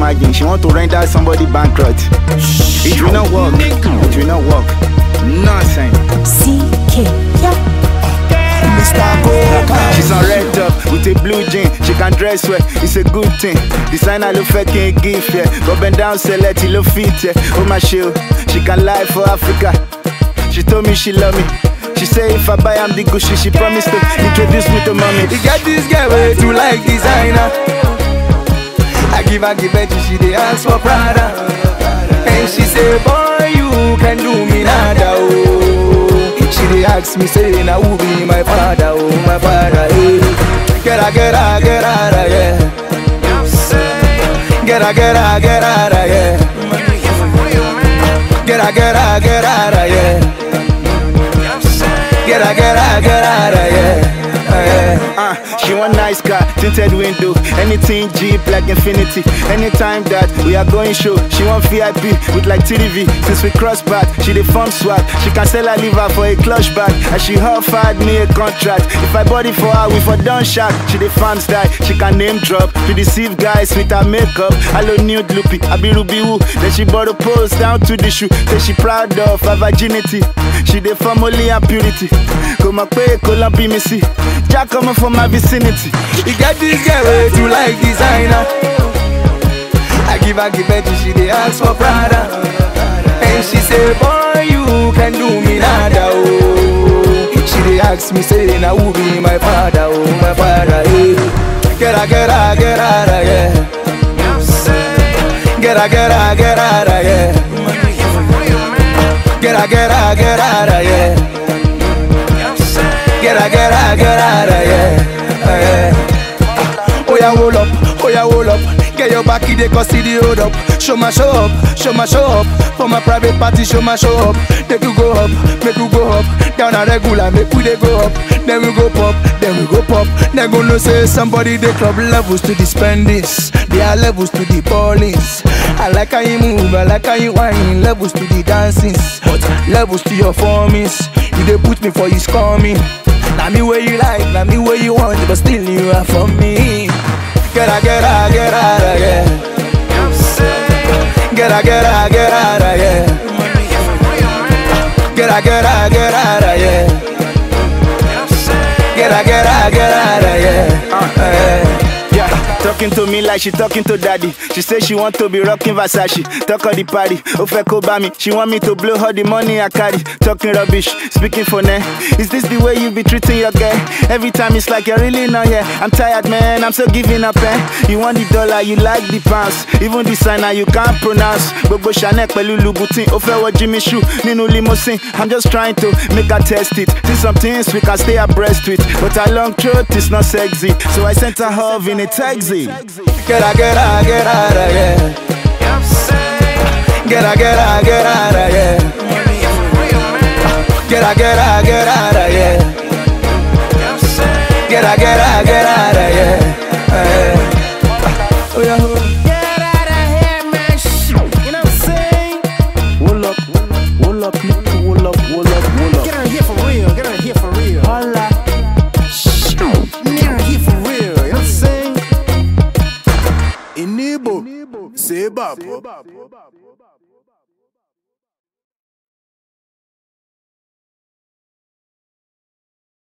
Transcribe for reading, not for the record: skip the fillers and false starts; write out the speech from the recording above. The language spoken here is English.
imagine she want to render somebody bankrupt. It will not work. It will not work. Nonsense. CK, yeah. Mr. Coca. She's on red top with a blue jean. She can dress well, it's a good thing. Designer look fake can't give, yeah. Go bend down, select it, look fit, yeah. Oh my shoe, she can lie for Africa. She told me she love me. She say if I buy am the Gucci, she promised to introduce me to mommy. You got this girl way to like designer. I give her, she dey ask for Prada. And she say, boy, you can do me nada, oh. She dey ask me, say, now who be my father, oh, my father, eh. Get her, yeah. Get her, yeah. Get her, yeah. Get her, yeah. She want nice car, tinted window, anything Jeep like Infinity. Anytime that we are going show, she want VIP with like TDV. Since we cross path, she the fun swag. She can sell her liver for a clutch bag, and she offered me a contract. If I bought it for her, we for done shot. She the fans die, she can name drop to deceive guys with her makeup. Hello nude loopy, I be Ruby Woo. Then she bought a pose down to the shoe. Say she proud of her virginity. She the family and purity. Come up, Columbia, Missy. Jack coming from my vicinity. You got this girl way to like designer. I give her, she dey ask for Prada. And she say, boy, you can do me nada, oh. She dey ask me, say, now who be my father, oh, my father, eh. Get her, yeah. Get her, yeah. Get her, yeah. Get her, yeah. Oh yeah, hold up. Get your back in the cause see the hold up. Show my show up. For my private party, show up. Make you go up. Down a regular, make we dey go up. Then we go pop. Then gonna say somebody the club levels to the spendings. There are levels to the ballings. I like how you move, I like how you whine. Levels to the dancing, but levels to your formings. You dey put me for his coming. Now me where you like, now me where you want, but still you are for me. Get her, yeah. Get her, yeah. Get her, yeah. Get her, yeah. Talking to me like she talking to daddy. She say she want to be rocking Versace. Talk of the party, Ofeko Bami. She want me to blow her the money I carry. Talking rubbish, speaking for ne. Is this the way you be treating your girl? Every time it's like you're really not here. I'm tired, man, I'm so giving up, eh? You want the dollar, you like the pounds. Even the signer you can't pronounce. Bobo Chanel, Pelu Louboutin, Ofewo Jimmy Choo, Nino Limousine. I'm just trying to make her test it. See some things we can stay abreast with, but her long throat is not sexy. So I sent her home in a taxi. Get her, yeah. Get her, yeah. Get her, yeah. Oh yeah. Get out of here, man. You know what I'm saying? Wool up, Get out of here for real. Holla. Get out of here for real. You know what I'm saying? Inibo, Seba, bro.